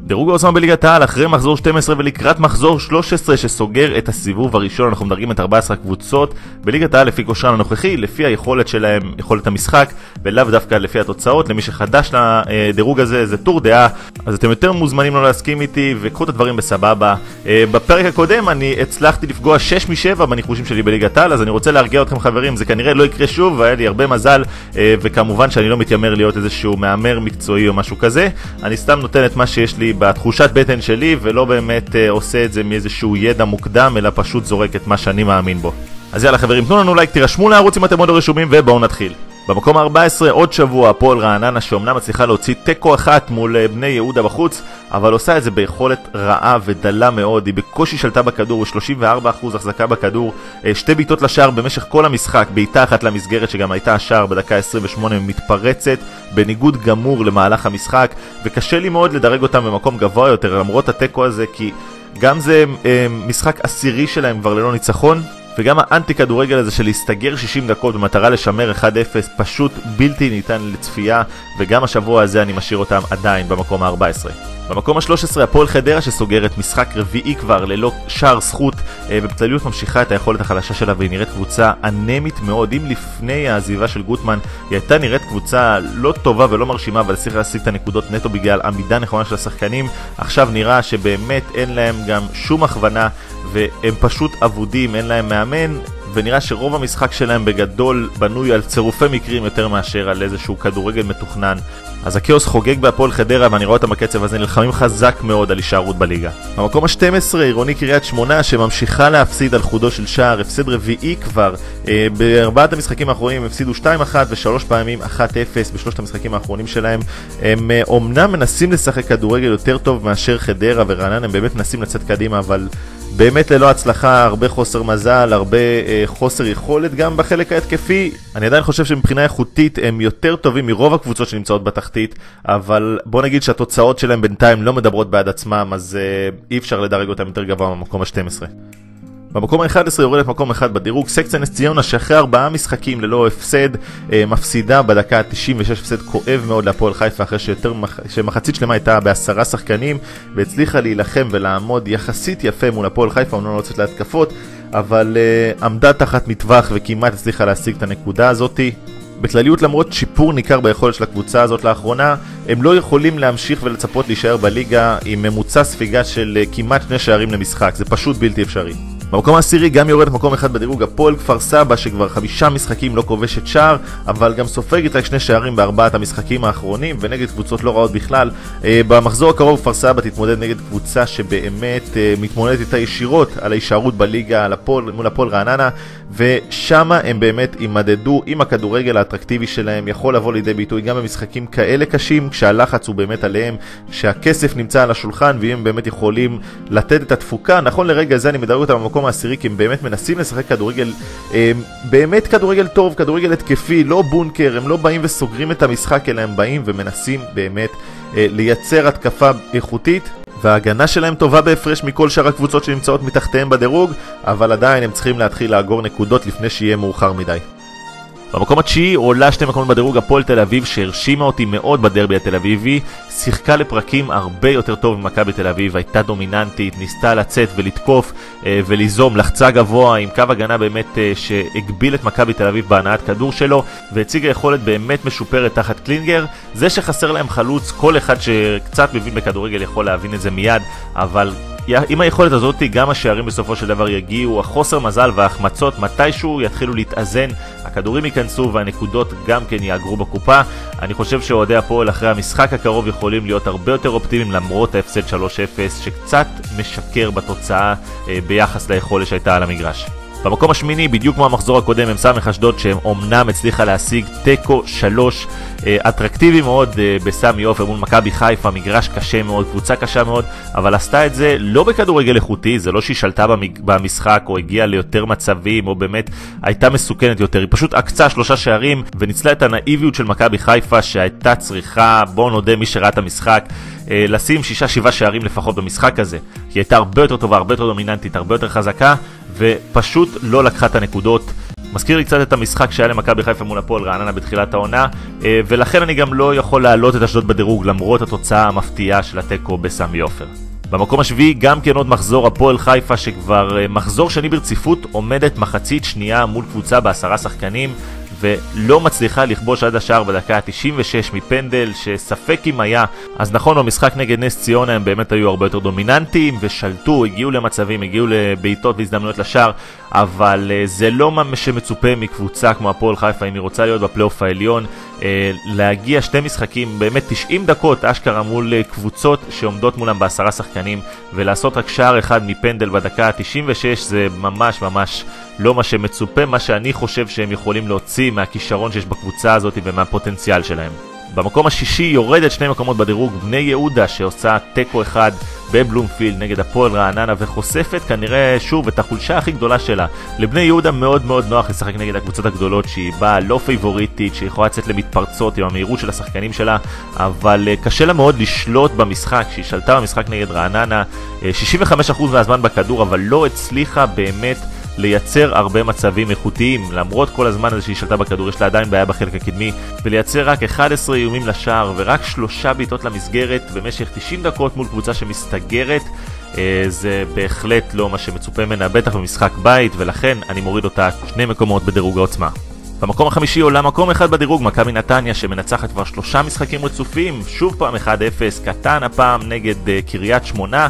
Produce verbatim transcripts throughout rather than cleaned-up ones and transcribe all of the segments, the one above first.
דירוג העוצמה בליגת העל אחרי מחזור שתים עשרה ולקראת מחזור שלוש עשרה שסוגר את הסיבוב הראשון. אנחנו מדרגים את ארבע עשרה קבוצות בליגת העל לפי כושרן הנוכחי, לפי היכולת שלהם, יכולת המשחק, ולאו דווקא לפי התוצאות. למי שחדש לדירוג הזה, זה טור דעה, אז אתם יותר מוזמנים לא להסכים איתי וקחו את הדברים בסבבה. בפרק הקודם אני הצלחתי לפגוע שש משבע בניחושים שלי בליגת העל, אז אני רוצה להרגיע אתכם חברים, זה כנראה לא יקרה שוב, והיה לי הרבה מזל, וכמובן שאני לא מתיימר להיות איזשהו מאמר מקצועי או משהו כזה. אני סתם נותן את מה שיש לי בתחושת בטן שלי, ולא באמת אה, עושה את זה מאיזשהו ידע מוקדם, אלא פשוט זורק את מה שאני מאמין בו. אז יאללה חברים, תנו לנו לייק, תירשמו לערוץ אם אתם עוד לא רשומים, ובואו נתחיל. במקום ה-ארבע עשרה עוד שבוע הפועל רעננה, שאומנם מצליחה להוציא תיקו אחת מול בני יהודה בחוץ, אבל עושה את זה ביכולת רעה ודלה מאוד. היא בקושי שלטה בכדור, שלושים וארבעה אחוז החזקה בכדור, שתי ביטות לשער במשך כל המשחק, בעיטה אחת למסגרת שגם הייתה השער בדקה עשרים ושמונה, מתפרצת בניגוד גמור למהלך המשחק, וקשה לי מאוד לדרג אותם במקום גבוה יותר למרות התיקו הזה, כי גם זה משחק עשירי שלהם כבר ללא ניצחון, וגם האנטי כדורגל הזה של להסתגר שישים דקות במטרה לשמר אחד אפס פשוט בלתי ניתן לצפייה, וגם השבוע הזה אני משאיר אותם עדיין במקום ה-ארבע עשרה. במקום ה-שלוש עשרה הפועל חדרה שסוגרת משחק רביעי כבר ללא שער זכות, ובכלליות ממשיכה את היכולת החלשה שלה, והיא נראית קבוצה אנמית מאוד. אם לפני העזיבה של גוטמן היא הייתה נראית קבוצה לא טובה ולא מרשימה, אבל הצליחה להשיג את הנקודות נטו בגלל עמידה נכונה של השחקנים, עכשיו נראה שבאמת אין להם גם שום הכוונה והם פשוט עבודים, אין להם מאמן, ונראה שרוב המשחק שלהם בגדול בנוי על צירופי מקרים יותר מאשר על איזשהו כדורגל מתוכנן. אז הכאוס חוגג בהפועל חדרה, ואני רואה אותם בקצב הזה נלחמים חזק מאוד על הישארות בליגה. במקום ה-שתים עשרה עירוני קריית שמונה שממשיכה להפסיד על חודו של שער, הפסד רביעי כבר. אה, בארבעת המשחקים האחרונים הם הפסידו שתיים אחת ושלוש פעמים אחת אפס בשלושת המשחקים האחרונים שלהם. הם אה, אומנם מנסים לשחק כדורגל יותר טוב מאשר חדרה ורעננה, הם באמת מנסים לצאת קדימה, אבל באמת ללא הצלחה, הרבה חוסר מזל, הרבה אה, חוסר יכולת גם בחלק ההתקפי. אני עדיין חושב שמבחינה איכותית הם יותר טובים מרוב הקבוצות שנמצאות בתחתית, אבל בוא נגיד שהתוצאות שלהם בינתיים לא מדברות בעד עצמם, אז אה, אי אפשר לדרג אותם יותר גבוה במקום ה-שתים עשרה. במקום ה-אחד עשרה יורדת מקום אחד בדירוג סקציה נס ציונה, שאחרי ארבעה משחקים ללא הפסד מפסידה בדקה תשעים ושש, הפסד כואב מאוד להפועל חיפה, אחרי שיותר מח... שמחצית שלמה הייתה בעשרה שחקנים והצליחה להילחם ולעמוד יחסית יפה מול הפועל חיפה, אומנם לא יוצאת להתקפות, אבל uh, עמדה תחת מטווח וכמעט הצליחה להשיג את הנקודה הזאת. בכלליות, למרות שיפור ניכר ביכולת של הקבוצה הזאת לאחרונה, הם לא יכולים להמשיך ולצפות להישאר בליגה עם ממוצע ספיגה של uh, כמעט שני שערים למשחק, זה פשוט בלתי אפשרי. במקום העשירי גם יורדת מקום אחד בדירוג הפועל כפר סבא, שכבר חמישה משחקים לא כובשת שער, אבל גם סופגת רק שני שערים בארבעת המשחקים האחרונים, ונגד קבוצות לא רעות בכלל. במחזור הקרוב כפר סבא תתמודד נגד קבוצה שבאמת מתמודדת איתה ישירות על ההישארות בליגה, על הפועל, מול הפועל רעננה, ושם הם באמת ימדדו עם הכדורגל האטרקטיבי שלהם, יכול לבוא לידי ביטוי גם במשחקים כאלה קשים, כשהלחץ הוא באמת עליהם, כשהכסף נמצא על השולחן, והם באמת יכולים לתת את התפוקה. נכון לרגע זה אני מדרג אותם במקום העשירי, כי הם באמת מנסים לשחק כדורגל, באמת כדורגל טוב, כדורגל התקפי, לא בונקר, הם לא באים וסוגרים את המשחק, אלא הם באים ומנסים באמת לייצר התקפה איכותית, וההגנה שלהם טובה בהפרש מכל שאר הקבוצות שנמצאות מתחתיהם בדירוג, אבל עדיין הם צריכים להתחיל לאגור נקודות לפני שיהיה מאוחר מדי. במקום התשיעי עולה שתי מקומות בדירוג הפועל תל אביב, שהרשימה אותי מאוד בדרבי התל אביבי, שיחקה לפרקים הרבה יותר טוב ממכבי תל אביב, הייתה דומיננטית, ניסתה לצאת ולתקוף וליזום, לחצה גבוה עם קו הגנה באמת שהגביל את מכבי תל אביב בהנעת כדור שלו, והציגה יכולת באמת משופרת תחת קלינגר. זה שחסר להם חלוץ, כל אחד שקצת מבין בכדורגל יכול להבין את זה מיד, אבל עם היכולת הזאת גם השערים בסופו של דבר יגיעו, החוסר מזל וההחמצות מתישהו יתחילו להתאזן, הכדורים ייכנסו והנקודות גם כן יאגרו בקופה. אני חושב שאוהדי הפועל אחרי המשחק הקרוב יכולים להיות הרבה יותר אופטימיים למרות ההפסד שלוש אפס שקצת משקר בתוצאה ביחס ליכולת שהייתה על המגרש. במקום השמיני, בדיוק כמו המחזור הקודם, הם סמך אשדוד שהם אומנם הצליחה להשיג תיקו שלוש, אטרקטיבי מאוד בסמי עופר מול מכבי חיפה, מגרש קשה מאוד, קבוצה קשה מאוד, אבל עשתה את זה לא בכדורגל איכותי, זה לא שהיא שלטה במשחק או הגיעה ליותר מצבים או באמת הייתה מסוכנת יותר, היא פשוט עקצה שלושה שערים וניצלה את הנאיביות של מכבי חיפה שהייתה צריכה, בוא נודה מי שראה את המשחק, לשים שישה שבעה שערים לפחות במשחק הזה, כי היא הייתה הרבה יותר טובה, הרבה יותר דומיננטית, הרבה יותר חזקה, ופשוט לא לקחה את הנקודות. מזכיר לי קצת את המשחק שהיה למכבי חיפה מול הפועל רעננה בתחילת העונה, ולכן אני גם לא יכול להעלות את אשדוד בדירוג למרות התוצאה המפתיעה של התיקו בסמי עופר. במקום השביעי גם כן עוד מחזור הפועל חיפה, שכבר מחזור שני ברציפות עומדת מחצית שנייה מול קבוצה בעשרה שחקנים ולא מצליחה לכבוש עד השער בדקה ה-תשעים ושש מפנדל שספק אם היה. אז נכון, במשחק נגד נס ציונה הם באמת היו הרבה יותר דומיננטיים ושלטו, הגיעו למצבים, הגיעו לבעיטות והזדמנויות לשער, אבל זה לא מה שמצופה מקבוצה כמו הפועל חיפה אם היא רוצה להיות בפלייאוף העליון, להגיע שתי משחקים באמת תשעים דקות אשכרה מול קבוצות שעומדות מולם בעשרה שחקנים ולעשות רק שער אחד מפנדל בדקה ה-תשעים ושש, זה ממש ממש לא מה שמצופה, מה שאני חושב שהם יכולים להוציא מהכישרון שיש בקבוצה הזאת ומהפוטנציאל שלהם. במקום השישי יורדת שני מקומות בדירוג בני יהודה, שעושה טקו אחד בבלומפילד נגד הפועל רעננה וחושפת כנראה שוב את החולשה הכי גדולה שלה. לבני יהודה מאוד מאוד נוח לשחק נגד הקבוצות הגדולות, שהיא באה לא פייבוריטית, שהיא יכולה לצאת למתפרצות עם המהירות של השחקנים שלה, אבל קשה לה מאוד לשלוט במשחק. שהיא שלטה במשחק נגד רעננה שישים וחמישה אחוז מהזמן בכדור, אבל לא הצליחה באמת לייצר הרבה מצבים איכותיים. למרות כל הזמן הזה שהיא שלטה בכדור, יש לה עדיין בעיה בחלק הקדמי, ולייצר רק אחד עשר איומים לשער ורק שלושה בעיטות למסגרת במשך תשעים דקות מול קבוצה שמסתגרת, זה בהחלט לא מה שמצופה ממנה, בטח במשחק בית, ולכן אני מוריד אותה שני מקומות בדירוג העוצמה. במקום החמישי עולה מקום אחד בדירוג מכבי נתניה, שמנצחת כבר שלושה משחקים רצופים, שוב פעם אחד אפס, קטן הפעם נגד קריית שמונה,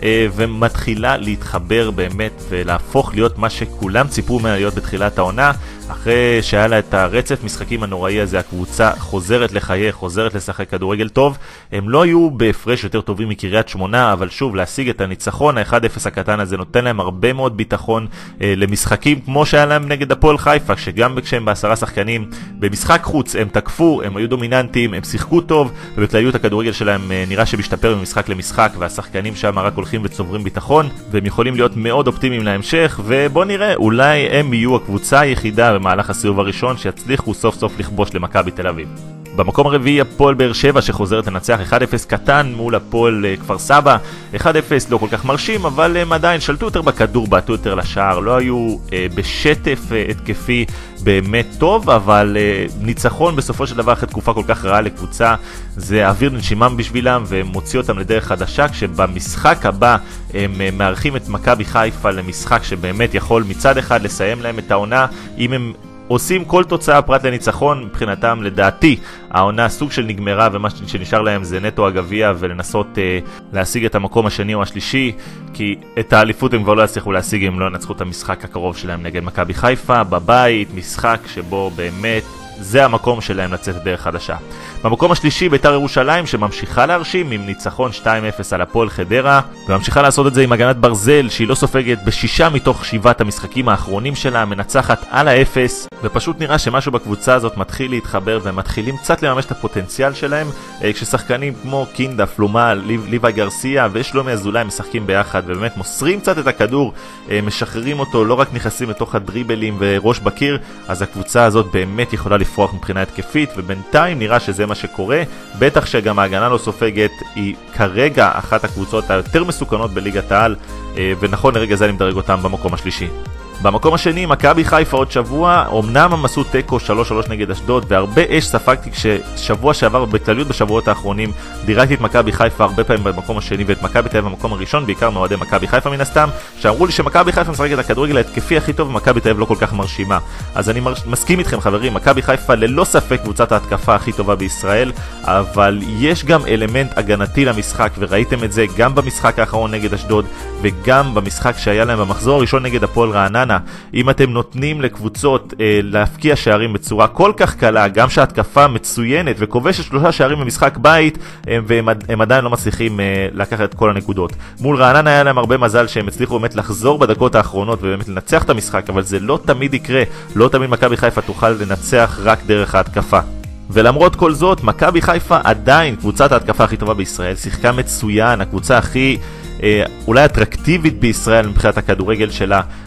ומתחילה להתחבר באמת ולהפוך להיות מה שכולם ציפו ממנה להיות בתחילת העונה. אחרי שהיה לה את הרצף משחקים הנוראי הזה, הקבוצה חוזרת לחיי, חוזרת לשחק כדורגל טוב. הם לא היו בהפרש יותר טובים מקריית שמונה, אבל שוב, להשיג את הניצחון, ה-אחד אפס הקטן הזה נותן להם הרבה מאוד ביטחון אה, למשחקים כמו שהיה להם נגד הפועל חיפה, שגם כשהם בעשרה שחקנים במשחק חוץ הם תקפו, הם היו דומיננטיים, הם שיחקו טוב, ובכלליות הכדורגל שלהם אה, נראה שמשתפר ממשחק למשחק, והשחקנים שם רק הולכים וצוברים ביטחון, והם יכולים להיות מאוד אופטימיים להמשך. ובוא נראה, אולי הם יהיו הקבוצה היחידה במהלך הסיבוב הראשון שיצליחו סוף סוף לכבוש למכבי תל אביב. במקום הרביעי הפועל באר שבע, שחוזרת לנצח אחד אפס קטן מול הפועל כפר סבא. אחד אפס לא כל כך מרשים, אבל הם עדיין שלטו יותר בכדור, בעטו יותר לשער, לא היו אה, בשטף אה, התקפי באמת טוב, אבל אה, ניצחון בסופו של דבר אחרי תקופה כל כך רעה לקבוצה, זה אוויר נשימם בשבילם ומוציא אותם לדרך חדשה, כשבמשחק הבא הם אה, מארחים את מכבי חיפה למשחק שבאמת יכול מצד אחד לסיים להם את העונה. אם הם עושים כל תוצאה פרט לניצחון, מבחינתם לדעתי העונה סוג של נגמרה, ומה שנשאר להם זה נטו הגביע ולנסות אה, להשיג את המקום השני או השלישי, כי את האליפות הם כבר לא יצליחו להשיג אם לא ינצחו את המשחק הקרוב שלהם נגד מכבי חיפה בבית, משחק שבו באמת זה המקום שלהם לצאת דרך חדשה. במקום השלישי בית"ר ירושלים, שממשיכה להרשים עם ניצחון שתיים אפס על הפועל חדרה, וממשיכה לעשות את זה עם הגנת ברזל שהיא לא סופגת בשישה מתוך שבעת המשחקים האחרונים שלה, מנצחת על האפס, ופשוט נראה שמשהו בקבוצה הזאת מתחיל להתחבר ומתחילים קצת לממש את הפוטנציאל שלהם, כששחקנים כמו קינדה, פלומה, ליוואי גרסיה ושלומי אזולאי משחקים ביחד ובאמת מוסרים קצת את הכדור, משחררים אותו, לא רק נכנסים לתוך הדריבלים וראש בקיר, אז הקבוצה הזאת באמת יכולה לפרוח מבחינה התקפית, ובינתיים נראה שזה מה שקורה. בטח שגם ההגנה לא סופגת, היא כרגע אחת הקבוצות היותר מסוכנות בליגת העל, ונכון לרגע זה אני מדרג אותם במקום השלישי. במקום השני, מכבי חיפה עוד שבוע, אמנם הם עשו טקו שלוש שלוש נגד אשדוד, והרבה אש ספגתי כששבוע שעבר, בכלליות בשבועות האחרונים, דירקתי את מכבי חיפה הרבה פעמים במקום השני, ואת מכבי תל אביב במקום הראשון, בעיקר מאוהדי מכבי חיפה מן הסתם, שאמרו לי שמכבי חיפה משחקת את הכדורגל ההתקפי הכי טוב, ומכבי תל אביב לא כל כך מרשימה. אז אני מסכים איתכם חברים, מכבי חיפה ללא ספק קבוצת ההתקפה הכי טובה בישראל, אבל יש גם אלמנט הגנתי למשחק, וראיתם את זה גם במשחק האחרון נגד אשדוד, וגם במשחק שהיה להם במחזור הראשון נגד הפועל רעננה. אם אתם נותנים לקבוצות אה, להפקיע שערים בצורה כל כך קלה, גם שההתקפה מצוינת וכובשת שלושה שערים במשחק בית, הם, והם הם עדיין לא מצליחים אה, לקחת את כל הנקודות. מול רעננה היה להם הרבה מזל שהם הצליחו באמת לחזור בדקות האחרונות ובאמת לנצח את המשחק, אבל זה לא תמיד יקרה, לא תמיד מכבי חיפה תוכל לנצח רק דרך ההתקפה. ולמרות כל זאת, מכבי חיפה עדיין קבוצת ההתקפה הכי טובה בישראל, שיחקה מצוין, הקבוצה הכי אה, אולי אטרקטיבית בישראל מבחינת הכדורגל שלה,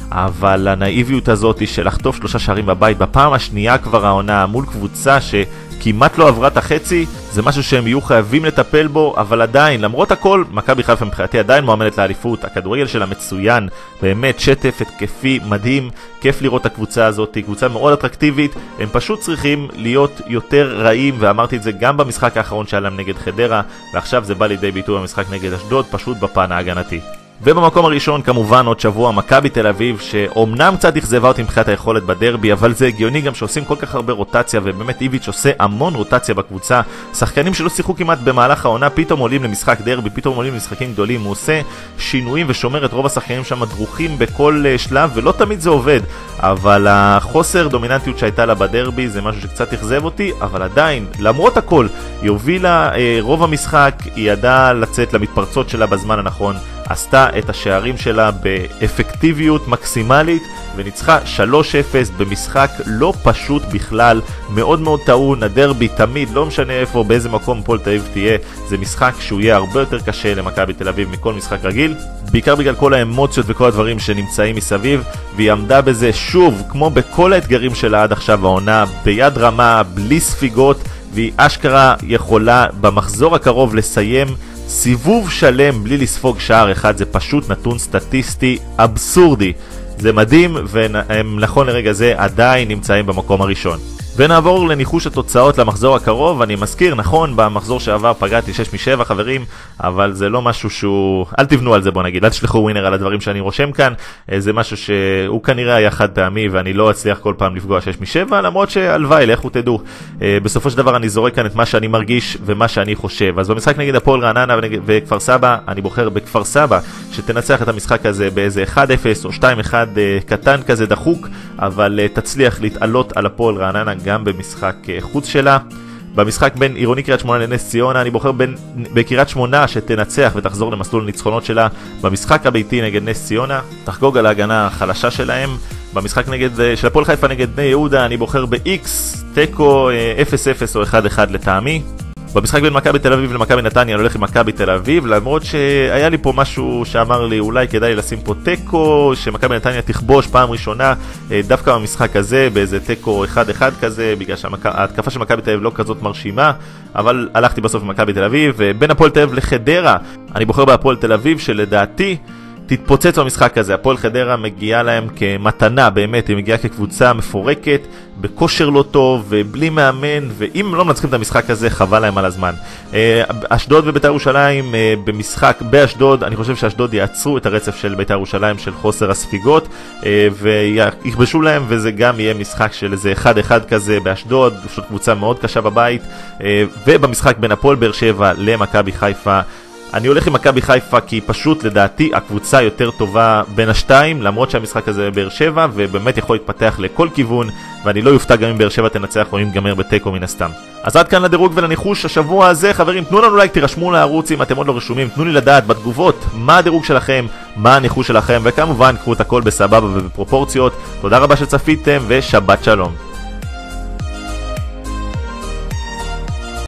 אבל הנאיביות הזאת של לחטוף שלושה שערים בבית בפעם השנייה כבר העונה מול קבוצה שכמעט לא עברה את החצי, זה משהו שהם יהיו חייבים לטפל בו, אבל עדיין, למרות הכל, מכבי חיפה מבחינתי עדיין מועמדת לאליפות. הכדורגל שלה מצוין, באמת שטף התקפי מדהים, כיף לראות את הקבוצה הזאת, היא קבוצה מאוד אטרקטיבית, הם פשוט צריכים להיות יותר רעים, ואמרתי את זה גם במשחק האחרון שהיה להם נגד חדרה, ועכשיו זה בא לידי ביטוי במשחק נגד אשדוד, פשוט בפן ההגנתי. ובמקום הראשון כמובן עוד שבוע מכבי תל אביב, שאומנם קצת אכזבה אותי מבחינת היכולת בדרבי, אבל זה הגיוני גם שעושים כל כך הרבה רוטציה, ובאמת איביץ' עושה המון רוטציה בקבוצה. שחקנים שלא שיחקו כמעט במהלך העונה פתאום עולים למשחק דרבי, פתאום עולים למשחקים גדולים, הוא עושה שינויים ושומר את רוב השחקנים שם דרוכים בכל שלב, ולא תמיד זה עובד, אבל החוסר דומיננטיות שהייתה לה בדרבי זה משהו שקצת אכזב אותי, אבל עדיין, למרות הכל, היא הובילה אה, רוב המשחק, היא ידעה לצאת למתפרצות שלה בזמן הנכון, עשתה את השערים שלה באפקטיביות מקסימלית וניצחה שלוש אפס במשחק לא פשוט בכלל, מאוד מאוד טעון. הדרבי תמיד, לא משנה איפה, באיזה מקום הפועל תל אביב תהיה, זה משחק שהוא יהיה הרבה יותר קשה למכבי תל אביב מכל משחק רגיל, בעיקר בגלל כל האמוציות וכל הדברים שנמצאים מסביב, והיא עמדה בזה שוב, כמו בכל האתגרים שלה עד עכשיו העונה, ביד רמה, בלי ספיגות, והיא אשכרה יכולה במחזור הקרוב לסיים סיבוב שלם בלי לספוג שער אחד. זה פשוט נתון סטטיסטי אבסורדי, זה מדהים, והם נכון לרגע זה עדיין נמצאים במקום הראשון. ונעבור לניחוש התוצאות למחזור הקרוב. אני מזכיר, נכון, במחזור שעבר פגעתי שש משבע חברים, אבל זה לא משהו שהוא, אל תבנו על זה, בוא נגיד, אל תשלחו ווינר על הדברים שאני רושם כאן, זה משהו שהוא כנראה היה חד פעמי, ואני לא אצליח כל פעם לפגוע שש משבע, למרות שהלוואי, לכו תדעו. בסופו של דבר אני זורק כאן את מה שאני מרגיש ומה שאני חושב. אז במשחק נגד הפועל רעננה וכפר סבא, אני בוחר בכפר סבא שתנצח את המשחק הזה באיזה אחד אפס או שתיים אחד קטן כזה דחוק, אבל תצליח להתעלות על הפועל רעננה גם במשחק חוץ שלה. במשחק בין עירוני קריית שמונה לנס ציונה, אני בוחר בין, בקריית שמונה שתנצח ותחזור למסלול הניצחונות שלה. במשחק הביתי נגד נס ציונה תחגוג על ההגנה החלשה שלהם. במשחק נגד, של הפועל חיפה נגד בני יהודה, אני בוחר ב-X, טקו אפס אפס או אחד אחד לטעמי. במשחק בין מכבי תל אביב למכבי נתניה אני הולך עם מכבי תל אביב, למרות שהיה לי פה משהו שאמר לי אולי כדאי לשים פה טקו, שמכבי נתניה תכבוש פעם ראשונה דווקא במשחק הזה באיזה טקו אחד אחד כזה, בגלל שההתקפה של מכבי תל אביב לא כזאת מרשימה, אבל הלכתי בסוף עם מכבי תל אביב. בין הפועל תל אביב לחדרה אני בוחר בהפועל תל אביב, שלדעתי תתפוצץ במשחק הזה. הפועל חדרה מגיעה להם כמתנה, באמת, היא מגיעה כקבוצה מפורקת, בכושר לא טוב ובלי מאמן, ואם לא מנצחים את המשחק הזה חבל להם על הזמן. אשדוד ובית"ר ירושלים במשחק באשדוד, אני חושב שאשדוד יעצרו את הרצף של בית"ר ירושלים של חוסר הספיגות ויכבשו להם, וזה גם יהיה משחק של איזה אחד אחד כזה באשדוד, פשוט קבוצה מאוד קשה בבית. ובמשחק בין הפועל באר שבע למכבי חיפה אני הולך עם מכבי חיפה, כי פשוט לדעתי הקבוצה יותר טובה בין השתיים, למרות שהמשחק הזה באר שבע, ובאמת יכול להתפתח לכל כיוון, ואני לא יופתע גם אם באר שבע תנצח או אם גמר בטקו מן הסתם. אז עד כאן לדירוג ולניחוש השבוע הזה. חברים, תנו לנו לייק, תירשמו לערוץ אם אתם עוד לא רשומים, תנו לי לדעת בתגובות מה הדירוג שלכם, מה הניחוש שלכם, וכמובן קחו את הכל בסבבה ובפרופורציות. תודה רבה שצפיתם ושבת שלום.